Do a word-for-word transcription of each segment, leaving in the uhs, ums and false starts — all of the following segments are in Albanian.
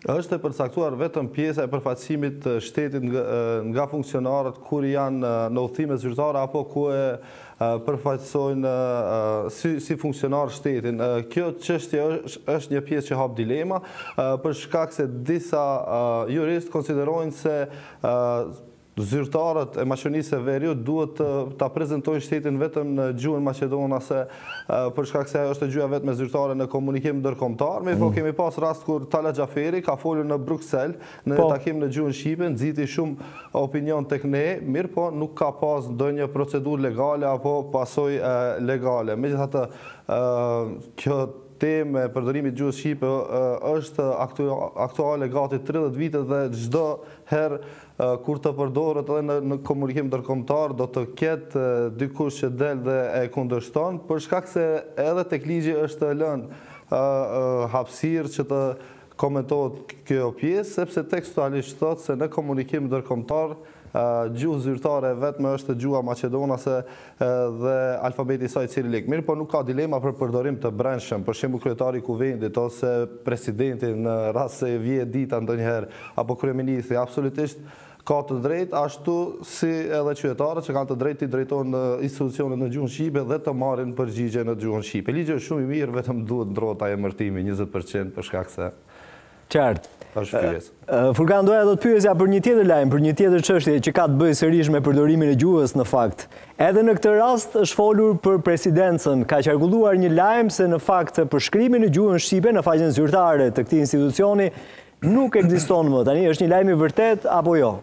Është e përcaktuar vetëm pjesa e përfaqësimit të shtetit nga, nga funksionarët kur janë në udhëtime zyrtare apo ku e përfaqësojnë si, si funksionar shtetin. Kjo çështje është, është një pjesë që hap dilema për shkak se disa juristë konsiderojnë se zyrtarët e maqedonisë së Veriut duhet ta prezantojnë shtetin vetëm në gjuhën maqedonase për shkak se ajo është gjuha vetme zyrtare në komunikim ndërkombëtar. Me po kemi pas rast kur Tala Xhaferi ka folur në Bruksel në po. takim në gjuhën shqipe, nxiti shumë opinion tek ne, mirë po nuk ka pas ndonjë procedurë legale apo pasojë legale. Megjithatë, kjo temë e përdorimit gjuhës shqipe është aktuale gati tridhjetë vite dhe çdo herë kur të përdoret edhe në, në komunikim ndërkombëtar do të ketë dikush që del dhe e kundërshton për shkak se edhe tek ligji është lënë hapësirë që të komentohet kjo pjesë, sepse tekstualisht thotë se në komunikim ndërkombëtar gjuhë zyrtare vetëm është gjuha maqedonase dhe alfabeti i saj cirilik. Mirë, po nuk ka dilema për përdorim të brendshëm, për shembull kryetari i kuvendit ose presidenti në rast se vije dita ndonjëherë apo kryeministri, absolutisht ka të drejtë, ashtu si edhe qytetarët që kanë të drejtë të drejtohen në institucionet në gjuhën shqipe dhe të marrin përgjigje në gjuhën shqipe. Ligji është shumë i mirë, vetëm duhet ndrohet ai emërtimi njëzet përqind për shkak se qartë. Është fyes. Furkan, doja do të pyesja për një tjetër lajm, për një tjetër çështje që ka të bëjë sërish me përdorimin e gjuhës në fakt. Edhe në këtë rast është folur për presidencën. Ka qarkulluar një lajm se në fakt përshkrimi në gjuhën shqipe në faqen zyrtare të këtij institucioni nuk ekziston më. Tani është një lajm i vërtet apo jo?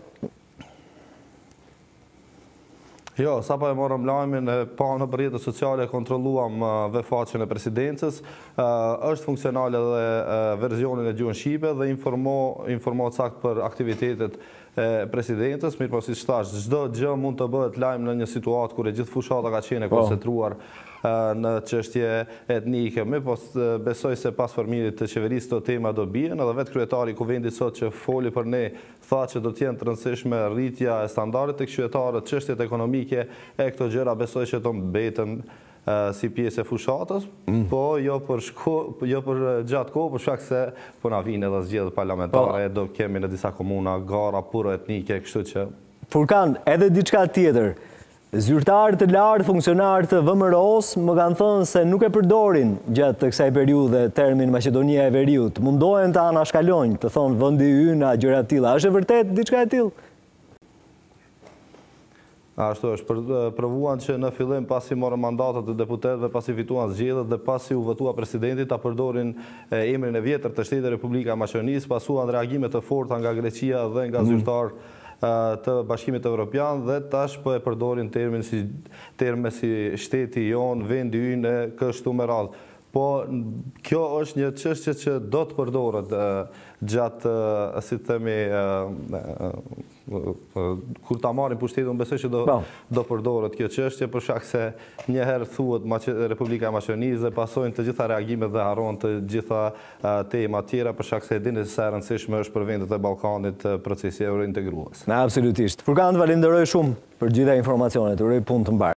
Jo, sa pa e morëm lajmin, pa në rrjetet sociale kontrolluam dhe faqen e presidencës, është funksionale edhe verzionin e gjuhën shqipe dhe informo, informo sakt për aktivitetet e presidencës, mirë po si thash, çdo gjë mund të bëhet lajm në një situatë kur e gjithë fushata ka qenë e koncentruar në çështje etnike. Me po besoj se pas formirit të qeverisë të tema do bien, edhe vetë kryetari i kuvendit sot që foli për ne tha që do të jenë të rëndësishme rritja e standardit tek qytetarët, çështjet ekonomike e këto gjëra besoj që do mbeten si pjesë e fushatës, mm. po jo për, shko, jo për gjatë kohë, për shkak se po na vinë edhe zgjedhjet parlamentare, po. Do kemi në disa komuna gara puro etnike, kështu që... Furkan, edhe diçka tjetër, zyrtarë të lartë, funksionarë të V M R O-s më kanë thënë se nuk e përdorin gjatë të kësaj periudhe termin Maqedonia e Veriut. Mundohen të anashkalojnë, të thonë vendi ynë, gjëra të tilla. Është e vërtet diçka e tillë? Ashtu është, provuan që në fillim pasi morën mandatat e deputetëve, pasi fituan zgjedhjet dhe pasi u votua presidenti ta përdorin emrin e vjetër të shtetit Republika e Maqedonisë, pasuan reagime të forta nga Greqia dhe nga zyrtarë të Bashkimit Evropian dhe tash po e përdorin termin si terme si shteti jon, vendi ynë, kështu me radhë. Po kjo është një çështje që do të përdoret gjatë, si të themi, kur ta marrin pushtetin, besoj që do, do përdoret kjo çështje për shkak se një herë thuhet Republika e Maqedonisë dhe pasojnë të gjitha reagimet dhe harron të gjitha tema tjera për shkak se e dini se sa e rëndësishme është për vendet e Ballkanit procesi eurointegrues. Absolutisht. Furkan, falenderoj shumë për gjitha informacionet. Uroj punë të mbarë.